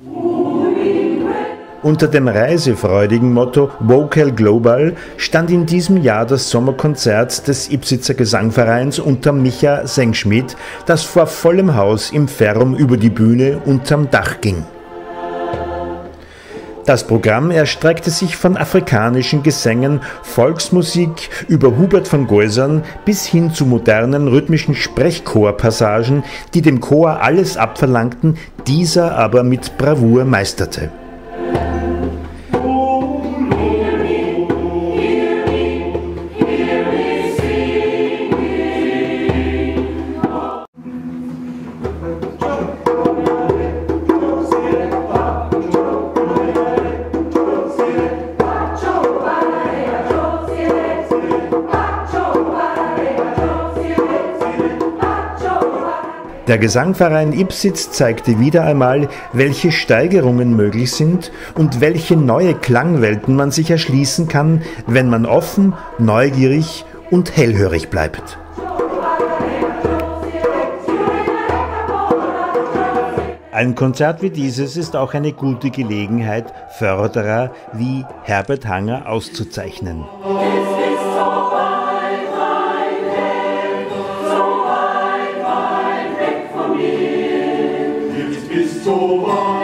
Unter dem reisefreudigen Motto Vocal Global stand in diesem Jahr das Sommerkonzert des Ipsitzer Gesangvereins unter Micha Sengschmidt, das vor vollem Haus im Ferrum über die Bühne unterm Dach ging. Das Programm erstreckte sich von afrikanischen Gesängen, Volksmusik über Hubert von Geusern bis hin zu modernen rhythmischen Sprechchorpassagen, die dem Chor alles abverlangten, dieser aber mit Bravour meisterte. Der Gesangverein Ipsitz zeigte wieder einmal, welche Steigerungen möglich sind und welche neue Klangwelten man sich erschließen kann, wenn man offen, neugierig und hellhörig bleibt. Ein Konzert wie dieses ist auch eine gute Gelegenheit, Förderer wie Herbert Hanger auszuzeichnen. So